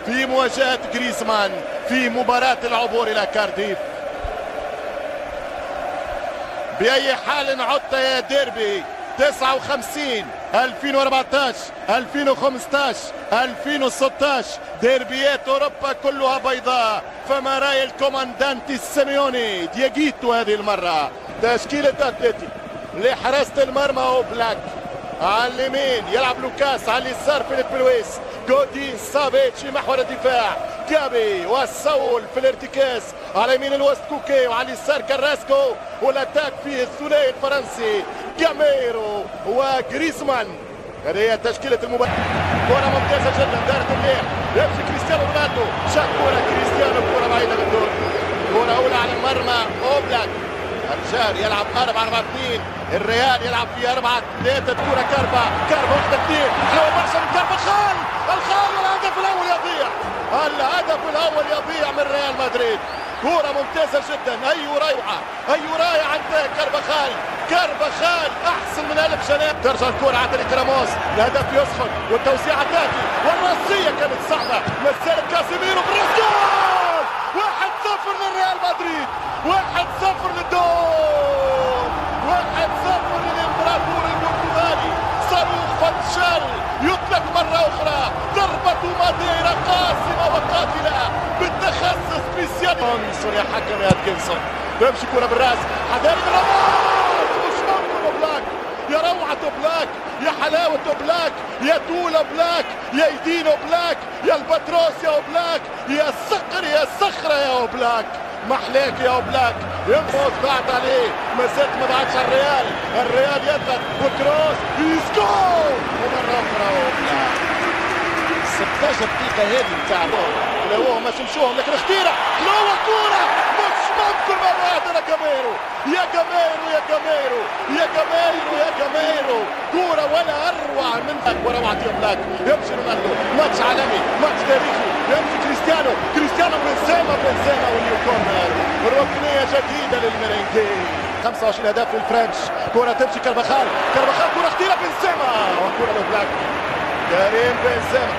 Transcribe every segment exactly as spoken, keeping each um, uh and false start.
في مواجهة غريزمان في مباراة العبور إلى كارديف. بأي حال عدت يا ديربي تسعة وخمسين ألفين وأربعطاش ألفين وخمسطاش ألفين وستطاش ديربيات أوروبا كلها بيضاء، فما رأي الكوماندانتي السيميوني دياغيتو هذه المرة؟ تشكيلة أتلتي لحراسة المرمى أوبلاك، على اليمين يلعب لوكاس، على اليسار فيليب لويس، جودين سافيتش في محور الدفاع، جابي والسول في الارتكاز، على يمين الوسط كوكي وعلى اليسار كراسكو، والاتاك فيه الثنائي الفرنسي جاميرو وغريزمان. هذه هي تشكيلة المباراة. كرة ممتازة جدا دارت الليل، يمشي كريستيانو رونالدو، شاط كرة كريستيانو، كرة بعيدة من دون، كرة أولى على المرمى أوبلاك. الرجال يلعب أربعة أربعة اثنين، الريال يلعب في أربعة ثلاثة، كرة كاربا، كاربا واحدة اثنين، حلوة برشا من كاربا، خال الخال والهدف الأول يضيع، الهدف الأول يضيع من ريال مدريد. كرة ممتازة جدا، أي روعة أي راية عند كارباخال، كارباخال أحسن من ألف جناح. ترجع الكرة على طريق راموس، الهدف يسخن والتوزيعة تأتي والرأسية كانت صعبة، مسالة كاسيميرو بالراس، جول! واحد صفر للريال مدريد، واحد صفر للدور، واحد صفر للإمبراطور البرتغالي. صاروخ فتشال يطلق مرة أخرى، ضربة ماديرا قاسمة وقاتلة بالتخصص سبيسيال. انصر يا حكم يا اتكنسون، بيمشي كرة بالراس، حداري بالرماس، مش ممكن اوبلاك، يا روعة اوبلاك، يا حلاوة اوبلاك، يا طول اوبلاك، يا ايدين اوبلاك، يا البتروس يا اوبلاك، يا الصقر يا الصخرة يا اوبلاك، محلاك يا اوبلاك. يموت ضاعت عليه، مسات ما ضاعتش على الريال، الريال يضغط وكروس يسكور ومرة أخرى اوبلاك. ستة عشر دقيقة هذه نتاع لو ما شمشوهم، لكن خطيرة حلوة كورة مش ممكن مرة واحدة لجاميرو، يا جاميرو يا جاميرو يا جاميرو يا جاميرو، كورة ولا أروع منك وروعة اوبلاك. يمشي رونالدو، ماتش عالمي، ماتش تاريخي، يمشي كريستيانو، كريستيانو بنزيما بنزيما واليو كورنر، ركنية جديدة للميرينجي. خمسة وعشرين هدف للفرنش، كورة تمشي كارفاخال، كارفاخال كورة خطيرة بنزيما وكورة لأوبلاك، كريم بنزيما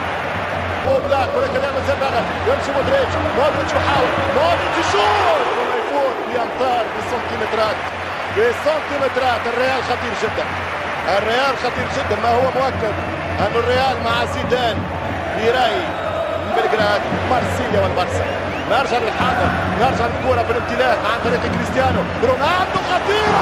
اوبلاك، ولكن لا مازال بغل، يمشي مودريتش، مودريتش يحاول، مودريتش يشوط وما يفوت بامتار بسنتيمترات بسنتيمترات. الريال خطير جدا، الريال خطير جدا. ما هو مؤكد ان الريال مع زيدان بيراي بلغراد مارسيليا والبارسا. نرجع للحاضر، نرجع للكرة بالامتلاك عن طريق كريستيانو رونالدو، خطير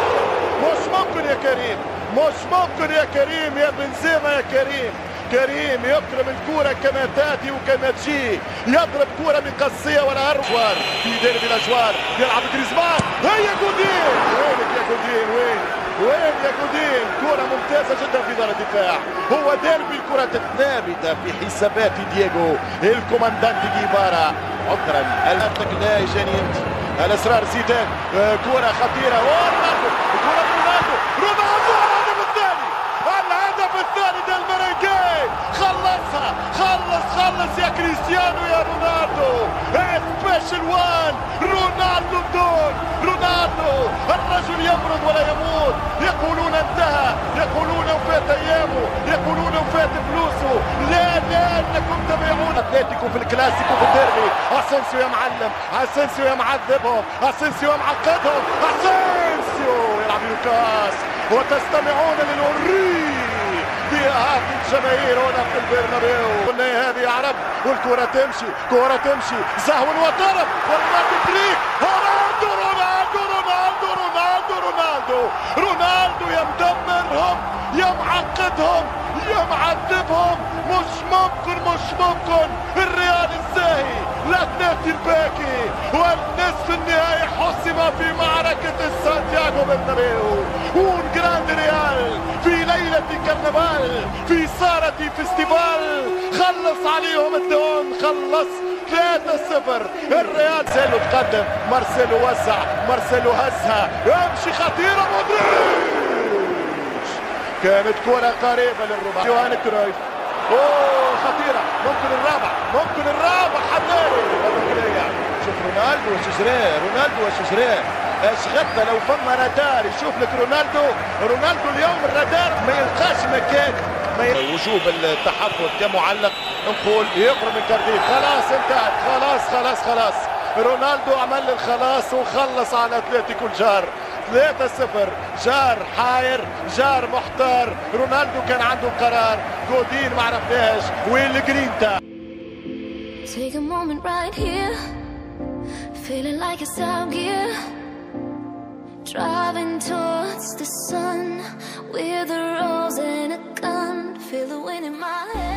مش ممكن يا كريم، مش ممكن يا كريم يا بنزيما يا كريم. كريم يكرم الكرة كما تاتي وكما تجي، يضرب كرة من قصية ولا أروار في ديربي الأجوار، يلعب غريزمان، هيا جودين، وينك يا جودين، وين وين يا جودين؟ كرة ممتازة جدا في دار الدفاع، هو ديربي الكرة الثابتة في حسابات دييغو الكوماندانت جيبارا. عذرا الأتلك لا جانيمتي، الأسرار زيدان، كرة خطيرة ورونالدو، كرة رونالدو، رونالدو الهدف الثاني، الهدف الثاني ديال الميرينجي، خلصها، خلص خلص يا كريستيانو يا رونالدو، سبيشال وان، رونالدو بدون، رونالدو الرجل يمرض ولا يموت، يقولون انتهى، يقولون وفات ايامه، يقولون وفات فلوسه، لا لا انكم تبيعون اتلتيكو في الكلاسيكو في الديربي. اسينسيو يا معلم، اسينسيو يا معذبهم، اسينسيو يا معقدهم، اسينسيو يلعب لوكاس، وتستمعون للوري بهات الجماهير هنا في البرنابيو. قلنا هذه يا عرب، والكرة تمشي، كرة تمشي، زهو وطرف، ورونالدو تريك، رونالدو رونالدو رونالدو رونالدو رونالدو رونالدو يا مدمرهم، يا معقدهم، يا معذبهم. مش ممكن مش ممكن الريال الزاهي لا تنافي الباكي، والنصف النهائي حسم في معركة سانتياغو برنابيو. un grande ريال في ليلة كرنفال، في سارة فيستيفال، خلص عليهم الدون، خلص ثلاثة صفر. الريال مارسيلو تقدم، مارسيلو وسع، مارسيلو هزها، يمشي خطيرة مودريتش، كانت كرة قريبة للرباع. يوهان كرويف، اوه خطيرة، ممكن الرابع، ممكن الرابع حماري. شوف رونالدو وشجراه، رونالدو وشجراه، ايش غدا لو فما رادار يشوف لك رونالدو، رونالدو اليوم الرادار ما يلقاش مكان. وجوب التحفظ كمعلق نقول يخرج من كارديف. خلاص انتهت، خلاص خلاص خلاص. رونالدو عمل الخلاص وخلص على اتلتيكو الجار. ثلاثة صفر. جار حاير، جار محتار. رونالدو كان عنده قرار، جودين ما عرفناهش. وين الجرينتا؟ Take a moment right here, feeling like it's out gear, driving towards the sun with a rose and a gun. Feel the wind in my head.